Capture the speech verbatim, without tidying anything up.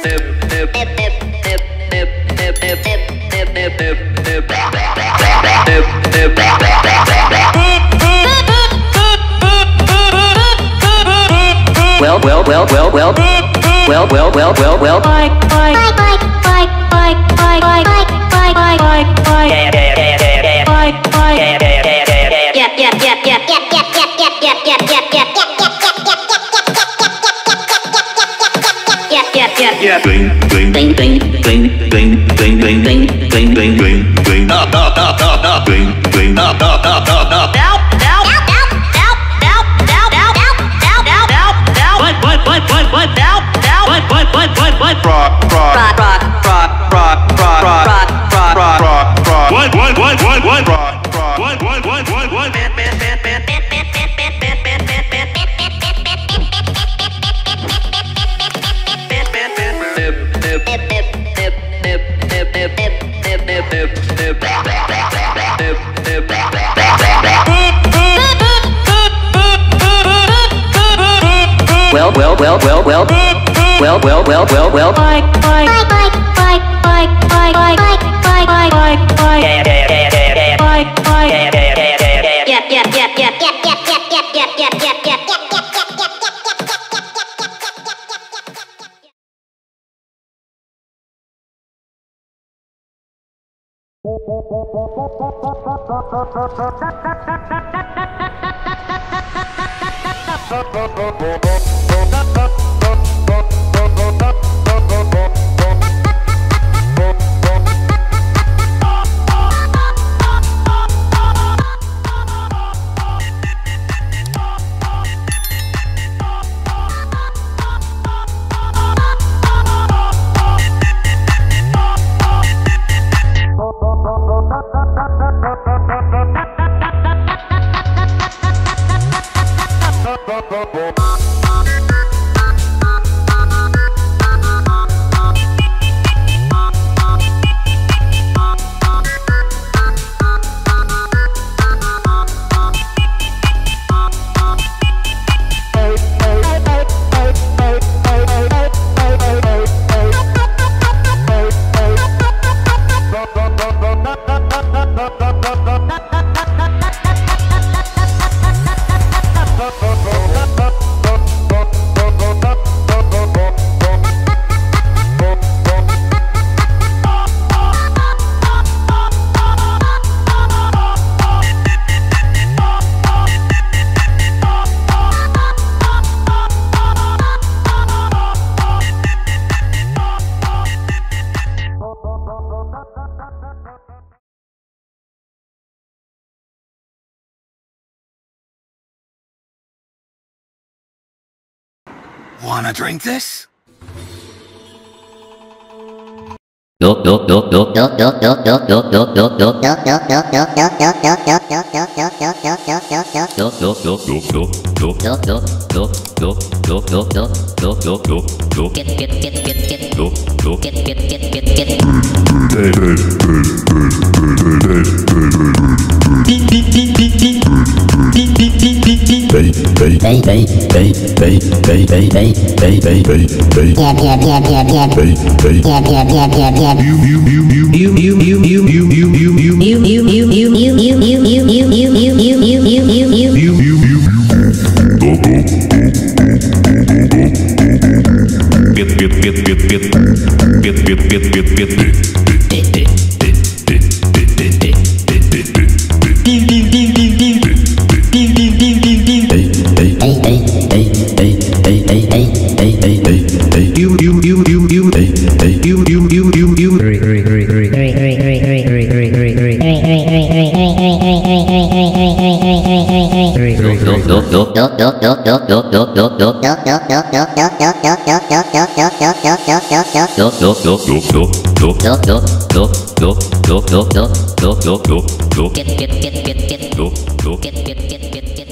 Well, well, well, well, well, well, well, well, well, well. Bye, bye, bye, bye, bye, bye, bye, bye, bye, bye, bye, bye, yeah, yeah, yeah, yeah, yeah, bye, bye, yeah, yeah, yeah, yeah, yeah, yeah, yeah, yeah, yeah, yeah, yeah, yeah, yeah, yeah, yeah, yeah, bling, bling, bling, bling, bling, bling, bling, bling, bling, bling, bling, bling, bling, up, up, up, up, up, bling, bling, up, up, up, up, up, now, now, now, now, now, now, now, now, now, now, now, what, what, what, what, what, now, now, what, what, what, what, what, rock, rock, rock, rock, rock, rock, rock, rock, rock, rock, rock, rock, what, what, what, what, what, rock, rock, what, what, what, what, what, man, man, man, man, man, man, man, man, man, man, man, man, man. Well, well, well, well, well, well, well, well, well, well. Bye, bye, bye, bye, bye, bye, bye, bye, bye, bye, bye. Yeah, yeah, yeah, yeah, yeah. Bye, bye. Yeah, yeah, yeah, yeah, yeah. Yeah, yeah, yeah, yeah, yeah, yeah, yeah, yeah, yeah, yeah, yeah, yeah, yeah. Wanna drink this? Get, get, get, get, get, get, get, get, get, get, get, get,